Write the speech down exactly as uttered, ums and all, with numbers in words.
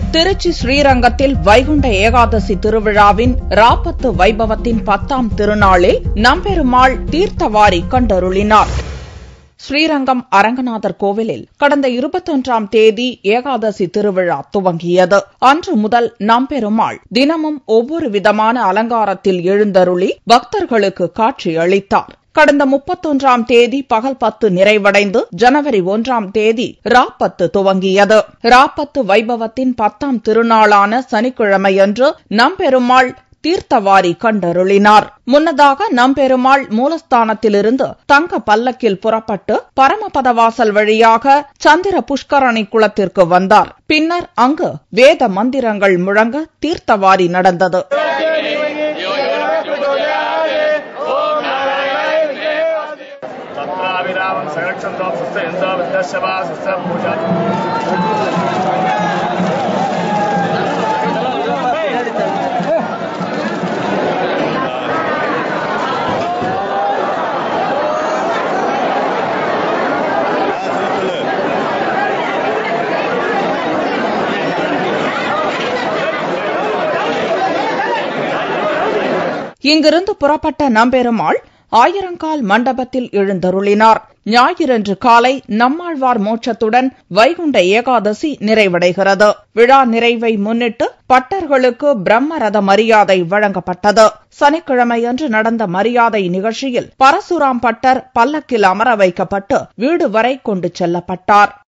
திருச்சி ஸ்ரீரங்கத்தில் வைகுண்ட ஏகாதசி திருவிழாவின் ராப்பத்து வைபவத்தின் பத்தாம் திருநாளில் நம்பெருமாள் தீர்த்தவாரி கண்டருளினார். ஸ்ரீரங்கம் அரங்கநாதர் கோவிலில் கடந்த இருபத்தொன்றாம் தேதி ஏகாதசி திருவிழா துவங்கியது. அன்று முதல் நம்பெருமாள் தினமும் ஒவ்வொரு விதமான அலங்காரத்தில் எழுந்தருளி பக்தர்களுக்கு காட்சியளித்தார். கடந்த முப்பத்தொன்றாம் தேதி பகல் பத்து நிறைவடைந்து ஜனவரி ஒன்றாம் தேதி ராப்பத்து துவங்கியது. ராப்பத்து வைபவத்தின் பத்தாம் திருநாளான சனிக்கிழமையன்று நம்பெருமாள் தீர்த்தவாரி கண்டருளினார். முன்னதாக நம்பெருமாள் மூலஸ்தானத்திலிருந்து தங்க பல்லக்கில் புறப்பட்டு பரமபதவாசல் வழியாக சந்திர புஷ்கரணி குளத்திற்கு வந்தார். பின்னர் அங்கு வேத மந்திரங்கள் முழங்க தீர்த்தவாரி நடந்தது. இங்கிருந்து புறப்பட்ட நம்பெருமாள் ஆயிரங்கால் மண்டபத்தில் எழுந்தருளினார். ஞாயிறன்று காலை நம்மாழ்வார் மோட்சத்துடன் வைகுண்ட ஏகாதசி நிறைவடைகிறது. விழா நிறைவை முன்னிட்டு பட்டர்களுக்கு பிரம்ம ரத மரியாதை வழங்கப்பட்டது. சனிக்கிழமையன்று நடந்த மரியாதை நிகழ்ச்சியில் பரசுராம் பட்டர் பல்லக்கில் அமர வைக்கப்பட்டு வீடு வரை கொண்டு செல்லப்பட்டார்.